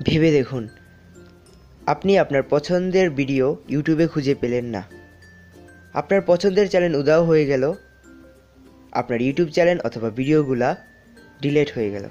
ভেবে দেখুন, আপনি আপনার পছন্দের ভিডিও ইউটিউবে খুঁজে পেলেন না। আপনার পছন্দের চ্যানেল উধাও হয়ে গেল, আপনার ইউটিউব চ্যানেল অথবা ভিডিওগুলা ডিলিট হয়ে গেল।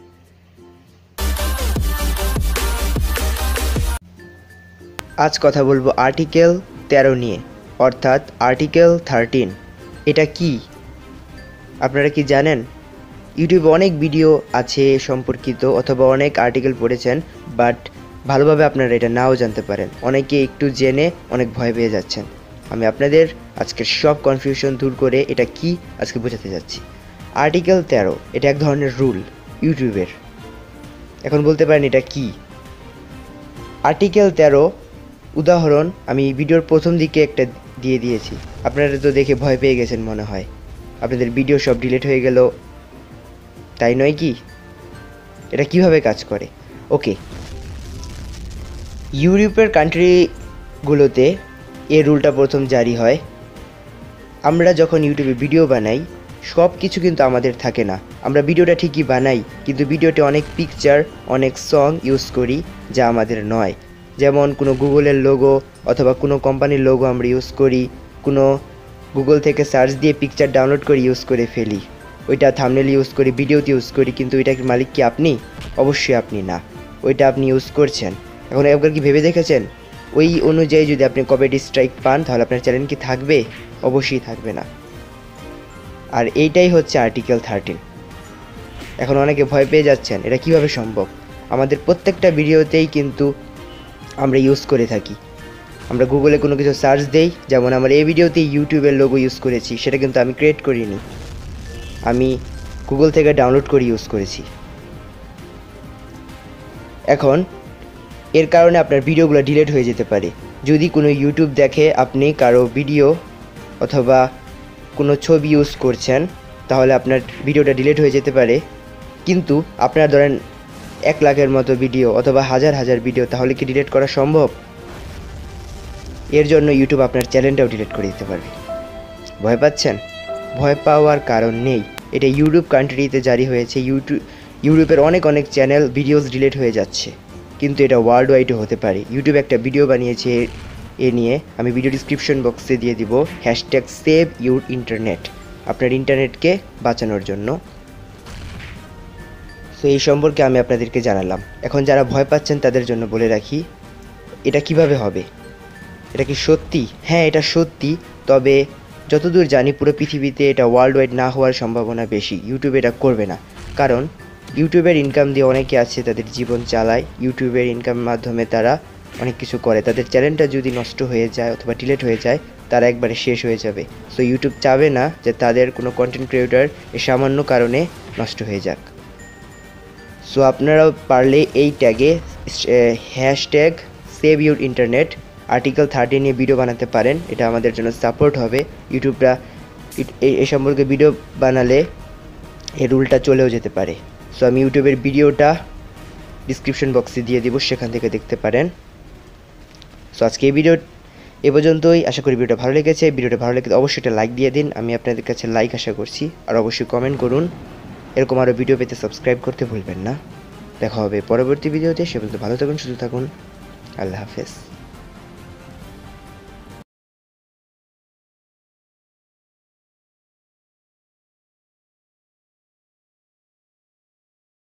আজ কথা বলবো আর্টিকেল 13 নিয়ে, অর্থাৎ আর্টিকেল 13। এটা কি আপনারা কি জানেন? ইউটিউবে অনেক ভিডিও আছে সম্পর্কিত অথবা অনেক আর্টিকেল পড়েছেন, বাট ভালোভাবে আপনারা এটা নাও জানতে পারেন। অনেকে একটু জেনে অনেক ভয় পেয়ে যাচ্ছেন। আমি আপনাদের আজকের সব কনফিউশন দূর করে এটা কি আজকে বোঝাতে যাচ্ছি। আর্টিকেল 13 এটা এক ধরনের রুল ইউটিউবের। এখন বলতে পারেন এটা কি? আর্টিকেল 13 উদাহরণ আমি ভিডিওর প্রথম দিকে একটা দিয়ে দিয়েছি। আপনারা তো দেখে ভয় পেয়ে গেছেন মনে হয়, আপনাদের ভিডিও সব ডিলিট হয়ে গেল, তাই নয় কি? এটা কিভাবে কাজ করে? ওকে, ইউরোপের কান্ট্রিগুলোতে এই রুলটা প্রথম জারি হয়। আমরা যখন ইউটিউবে ভিডিও বানাই সব কিছু কিন্তু আমাদের থাকে না। আমরা ভিডিওটা ঠিকই বানাই, কিন্তু ভিডিওতে অনেক পিকচার, অনেক সং ইউজ করি যা আমাদের নয়। যেমন কোনো গুগলের লোগো অথবা কোনো কোম্পানির লোগো আমরা ইউজ করি, কোনো গুগল থেকে সার্চ দিয়ে পিকচার ডাউনলোড করে ইউজ করে ফেলি, ওইটা থাম্বনেল ইউজ করি, ভিডিওতে ইউজ করি, কিন্তু ওইটার মালিক কি আপনি? অবশ্যই আপনি না, ওইটা আপনি ইউজ করছেন। এখন একবার কি ভেবে দেখেছেন ওই অনুযায়ী যদি আপনি কপিরাইট স্ট্রাইক পান তাহলে আপনার চ্যানেল কি থাকবে? অবশ্যই থাকবে না। আর এইটাই হচ্ছে আর্টিকেল 13। এখন অনেকে ভয় পেয়ে যাচ্ছেন এটা কিভাবে সম্ভব। আমাদের প্রত্যেকটা ভিডিওতেই কিন্তু আমরা ইউজ করে থাকি। আমরা গুগলে কোনো কিছু সার্চ দেই, যেমন আমার এই ভিডিওতে ইউটিউবের লোগো ইউজ করেছি, সেটা কিন্তু আমি ক্রিয়েট করিনি, আমি গুগল থেকে ডাউনলোড করে ইউজ করেছি। এখন এর কারণে আপনার ভিডিওগুলো ডিলিট হয়ে যেতে পারে। যদি কোনো ইউটিউব দেখে আপনি কারো ভিডিও অথবা কোনো ছবি ইউজ করছেন তাহলে আপনার ভিডিওটা ডিলিট হয়ে যেতে পারে। কিন্তু আপনার ধরেন 1 লাখের মতো ভিডিও অথবা হাজার হাজার ভিডিও, তাহলে কি ডিলিট করা সম্ভব? এর জন্য ইউটিউব আপনার চ্যানেলটাও ডিলিট করে দিতে পারবে। ভয় পাচ্ছেন? ভয় পাওয়ার কারণ নেই। এটা ইউরোপ কান্ট্রিতে জারি হয়েছে। ইউরোপের অনেক চ্যানেল ভিডিওস ডিলিট হয়ে যাচ্ছে, কিন্তু এটা ওয়ার্ল্ড ওয়াইডও হতে পারে। ইউটিউব একটা ভিডিও বানিয়েছে এ নিয়ে, আমি ভিডিও ডিসক্রিপশন বক্সে দিয়ে দিব, #সেভ ইউর ইন্টারনেট, আপনার ইন্টারনেটকে বাঁচানোর জন্য। তো এই সম্পর্কে আমি আপনাদেরকে জানালাম। এখন যারা ভয় পাচ্ছেন তাদের জন্য বলে রাখি, এটা কিভাবে হবে? এটা কি সত্যি? হ্যাঁ, এটা সত্যি, তবে যতদূর জানি পুরো পৃথিবীতে এটা ওয়ার্ল্ড ওয়াইড না হওয়ার সম্ভাবনা বেশি। ইউটিউব এটা করবে না, কারণ ইউটিউবের ইনকাম দিয়ে অনেকে আছে তাদের জীবন চালায়। ইউটিউবের ইনকামের মাধ্যমে তারা অনেক কিছু করে। তাদের চ্যানেলটা যদি নষ্ট হয়ে যায় অথবা ডিলিট হয়ে যায় তারা একবারে শেষ হয়ে যাবে। সো ইউটিউব চাবে না যে তাদের কোনো কন্টেন্ট ক্রিয়েটর এই সামান্য কারণে নষ্ট হয়ে যাক। সো আপনারাও পারলে এই ট্যাগে #সেভ ইউর ইন্টারনেট আর্টিকেল 13 নিয়ে ভিডিও বানাতে পারেন। এটা আমাদের জন্য সাপোর্ট হবে। ইউটিউবরা এই সম্পর্কে ভিডিও বানালে এই রুলটা চলেও যেতে পারে। সো আমি ইউটিউবের ভিডিওটা ডিসক্রিপশন বক্সে দিয়ে দিব, সেখান থেকে দেখতে পারেন। সো আজকে এই ভিডিও এ পর্যন্তই। আশা করি ভিডিওটা ভালো লেগেছে। ভিডিওটা ভালো লেগে অবশ্যই একটা লাইক দিয়ে দিন, আমি আপনাদের কাছে লাইক আশা করছি। আর অবশ্যই কমেন্ট করুন। এরকম আরও ভিডিও পেতে সাবস্ক্রাইব করতে ভুলবেন না। দেখা হবে পরবর্তী ভিডিওতে। সে পর্যন্ত ভালো থাকুন, সুস্থ থাকুন। আল্লাহ হাফেজ।